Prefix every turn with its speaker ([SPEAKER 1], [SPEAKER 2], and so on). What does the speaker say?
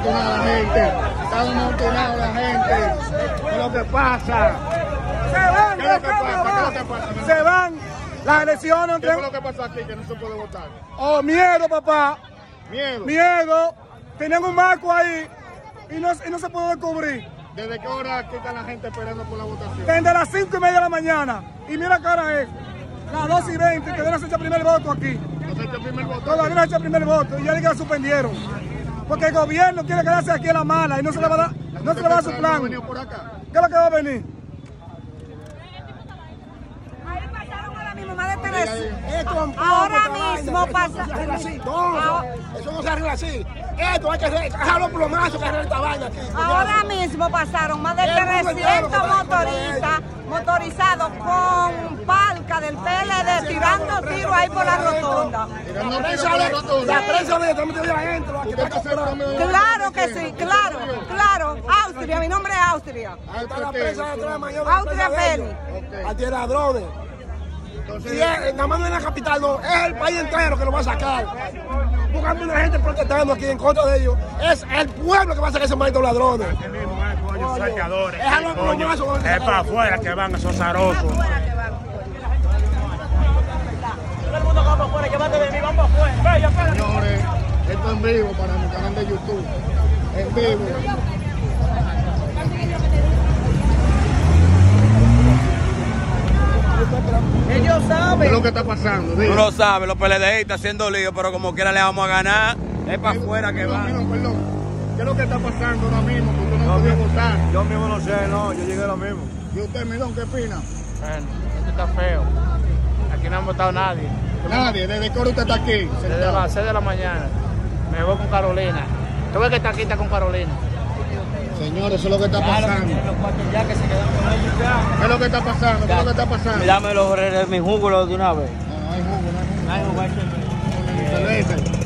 [SPEAKER 1] amontonada la gente. Están amontonados la gente. ¿Qué es lo que pasa?
[SPEAKER 2] Se van,
[SPEAKER 1] ¿Qué es lo que pasa? ¿Qué es lo que pasa?
[SPEAKER 2] se van las elecciones.
[SPEAKER 1] ¿Qué fue lo que pasó aquí que no se puede votar?
[SPEAKER 2] Oh, miedo, papá.
[SPEAKER 1] Miedo.
[SPEAKER 2] Miedo. Tenían un marco ahí y no se pudo descubrir.
[SPEAKER 1] ¿Desde qué hora aquí está la gente esperando por la votación?
[SPEAKER 2] Desde las 5:30 de la mañana. Y mira qué hora es. Las 2:20, que deben hacer el primer voto aquí.
[SPEAKER 1] ¿No se ha hecho el primer voto?
[SPEAKER 2] Todavía no ha hecho el primer voto y ya le suspendieron. Porque el gobierno quiere quedarse aquí a la mala y no se le va a dar, no se le va a dar su plan. ¿Qué es lo que va a venir?
[SPEAKER 3] Ahí pasaron ahora mismo más de 3. Ahora mismo pasa.
[SPEAKER 4] No, eso no se arregla así. Esto hay que dejarlo plomazos que arregla esta vaina aquí.
[SPEAKER 3] Ahora mismo pasaron más de 300 motoristas motorizados con palca del PLD tirando tiros ahí por la rotonda.
[SPEAKER 4] La prensa de también allá adentro.
[SPEAKER 3] Claro que sí, claro. Austria, mi nombre es Austria.
[SPEAKER 4] La prensa de atrás mañana.
[SPEAKER 3] Austria Félix.
[SPEAKER 4] Aquí ladrones. Y nada más no es la capital, no, es el país entero que lo va a sacar. Buscando una gente protestando aquí en contra de ellos. Es el pueblo que va a sacar esos malditos ladrones.
[SPEAKER 5] Así mismo es, coño, sacadores.
[SPEAKER 4] Es
[SPEAKER 5] Es para afuera que van esos zarosos.
[SPEAKER 6] Todo el mundo va para afuera, llévate de mí, vamos para afuera.
[SPEAKER 1] Señores, esto en vivo para mi canal de YouTube. En vivo.
[SPEAKER 6] Ellos saben.
[SPEAKER 1] ¿Qué es lo que está pasando?
[SPEAKER 7] Tú lo sabes, los PLDistas haciendo lío, pero como quiera le vamos a ganar. Es para afuera que va.
[SPEAKER 1] Perdón. ¿Qué es lo que está pasando ahora mismo? Porque usted no podía votar.
[SPEAKER 5] Yo mismo no sé, no, yo llegué lo mismo.
[SPEAKER 1] ¿Y usted, Milón, qué opina?
[SPEAKER 6] Bueno, esto está feo. Aquí no ha votado nadie.
[SPEAKER 1] Nadie, ¿desde qué hora usted está aquí?
[SPEAKER 6] Desde las 6 de la mañana. Me voy con Carolina. Tú ves que está aquí, está con Carolina.
[SPEAKER 1] Señores, eso es lo que está pasando.
[SPEAKER 6] Los cuatro ya que se quedaron con ellos ya.
[SPEAKER 1] ¿Qué es lo que está pasando? ¿Qué es lo que está pasando?
[SPEAKER 7] Dame mi jugo de una vez.
[SPEAKER 1] No hay jugo, no hay jugo.
[SPEAKER 6] Ay, no, va a ser-
[SPEAKER 1] Cerveza.